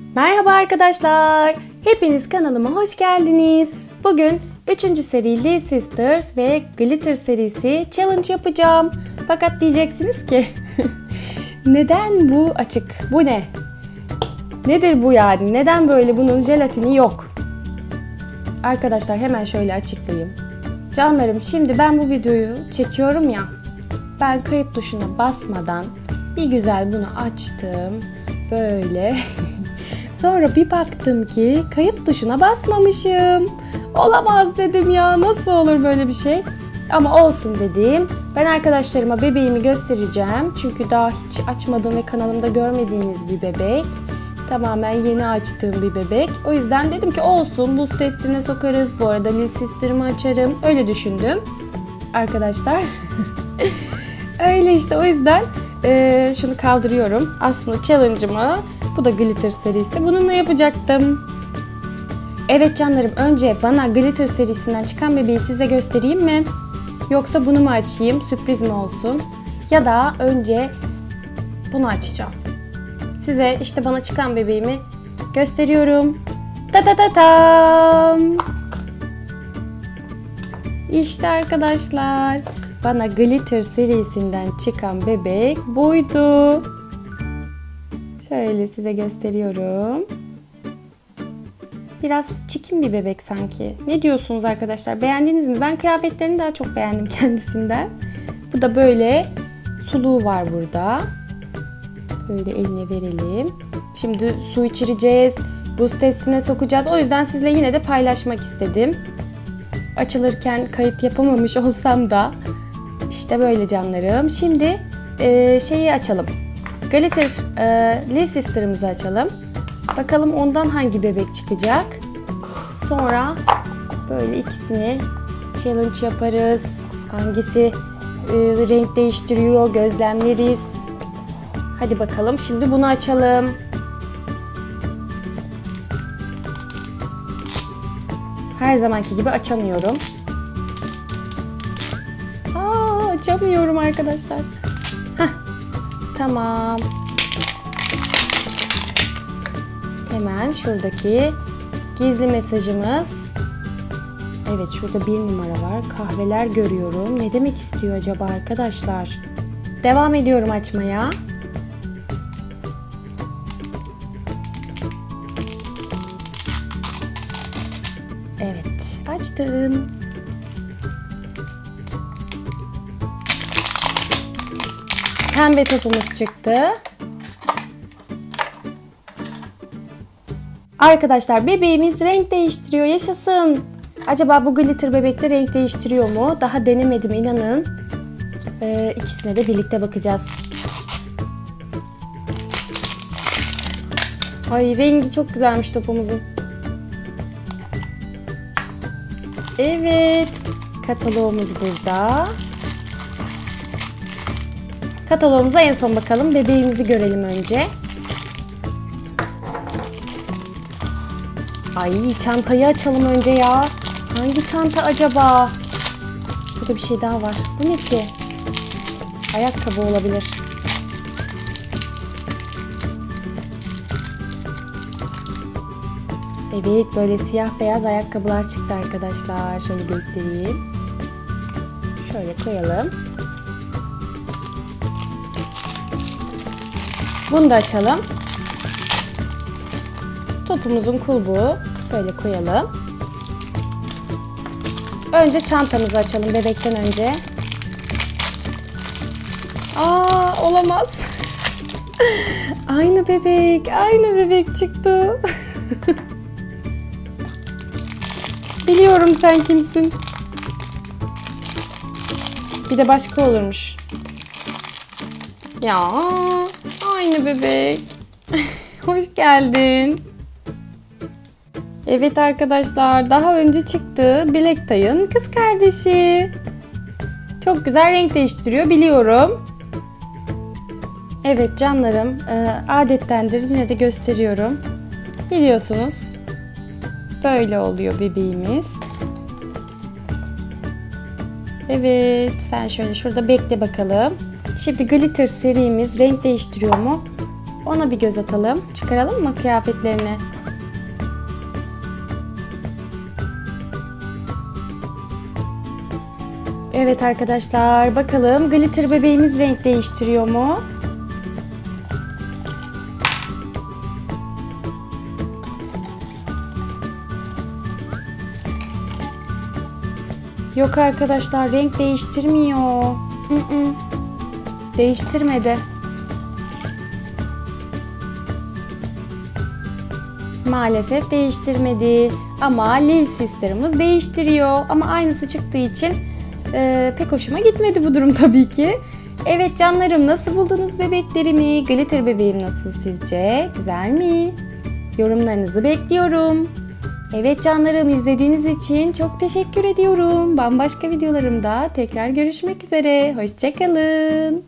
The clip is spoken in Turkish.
Merhaba arkadaşlar. Hepiniz kanalıma hoş geldiniz. Bugün 3. seri Little Sisters ve Glitter serisi challenge yapacağım. Fakat diyeceksiniz ki neden bu açık? Bu ne? Nedir bu yani? Neden böyle bunun jelatini yok? Arkadaşlar hemen şöyle açıklayayım. Canlarım, şimdi ben bu videoyu çekiyorum ya. Ben kayıt tuşuna basmadan bir güzel bunu açtım. Böyle. Sonra bir baktım ki kayıt tuşuna basmamışım. Olamaz dedim ya. Nasıl olur böyle bir şey? Ama olsun dedim. Ben arkadaşlarıma bebeğimi göstereceğim. Çünkü daha hiç açmadığım ve kanalımda görmediğiniz bir bebek. Tamamen yeni açtığım bir bebek. O yüzden dedim ki olsun, buz testine sokarız. Bu arada Little Sister'ımı açarım. Öyle düşündüm. Arkadaşlar. Öyle işte, o yüzden şunu kaldırıyorum. Aslında challenge'ımı, bu da Glitter serisi, bununla yapacaktım. Evet canlarım, önce bana Glitter serisinden çıkan bebeği size göstereyim mi? Yoksa bunu mu açayım? Sürpriz mi olsun? Ya da önce bunu açacağım. Size işte bana çıkan bebeğimi gösteriyorum. Ta ta ta tam. İşte arkadaşlar, bana Glitter serisinden çıkan bebek buydu. Şöyle size gösteriyorum. Biraz çirkin bir bebek sanki. Ne diyorsunuz arkadaşlar? Beğendiniz mi? Ben kıyafetlerini daha çok beğendim kendisinden. Bu da böyle suluğu var burada. Böyle eline verelim. Şimdi su içireceğiz. Buz testine sokacağız. O yüzden sizle yine de paylaşmak istedim. Açılırken kayıt yapamamış olsam da işte böyle canlarım. Şimdi şeyi açalım. Glitter Little Sister'ımızı açalım. Bakalım ondan hangi bebek çıkacak. Sonra böyle ikisini challenge yaparız. Hangisi renk değiştiriyor gözlemleriz. Hadi bakalım, şimdi bunu açalım. Her zamanki gibi açamıyorum. Açamıyorum arkadaşlar. Heh, tamam. Hemen şuradaki gizli mesajımız. Evet, şurada 1 numara var. Kahveler görüyorum. Ne demek istiyor acaba arkadaşlar? Devam ediyorum açmaya. Evet, açtım. Pembe topumuz çıktı. Arkadaşlar, bebeğimiz renk değiştiriyor. Yaşasın. Acaba bu glitter bebekte renk değiştiriyor mu? Daha denemedim, inanın. İkisine de birlikte bakacağız. Ay, rengi çok güzelmiş topumuzun. Evet. Kataloğumuz burada. Kataloğumuza en son bakalım. Bebeğimizi görelim önce. Ay, çantayı açalım önce ya. Hangi çanta acaba? Burada bir şey daha var. Bu ne ki? Ayakkabı olabilir. Evet, böyle siyah beyaz ayakkabılar çıktı arkadaşlar. Şöyle göstereyim. Şöyle koyalım. Bunu da açalım. Topumuzun kulbu böyle koyalım. Önce çantamızı açalım bebekten önce. Olamaz. Aynı bebek çıktı. Biliyorum sen kimsin. Bir de başka olurmuş. Ya, aynı bebek. Hoş geldin. Evet arkadaşlar, daha önce çıktı Black Tie'ın kız kardeşi. Çok güzel renk değiştiriyor, biliyorum. Evet canlarım, adettendir, yine de gösteriyorum. Biliyorsunuz, böyle oluyor bebeğimiz. Evet, sen şöyle şurada bekle bakalım. Şimdi Glitter serimiz renk değiştiriyor mu? Ona bir göz atalım. Çıkaralım mı kıyafetlerini? Evet arkadaşlar, bakalım glitter bebeğimiz renk değiştiriyor mu? Yok arkadaşlar, renk değiştirmiyor. Değiştirmedi. Maalesef değiştirmedi. Ama Lil Sister'ımız değiştiriyor. Ama aynısı çıktığı için pek hoşuma gitmedi bu durum tabii ki. Evet canlarım, nasıl buldunuz bebeklerimi? Glitter bebeğim nasıl sizce? Güzel mi? Yorumlarınızı bekliyorum. Evet canlarım, izlediğiniz için çok teşekkür ediyorum. Bambaşka videolarımda tekrar görüşmek üzere. Hoşça kalın.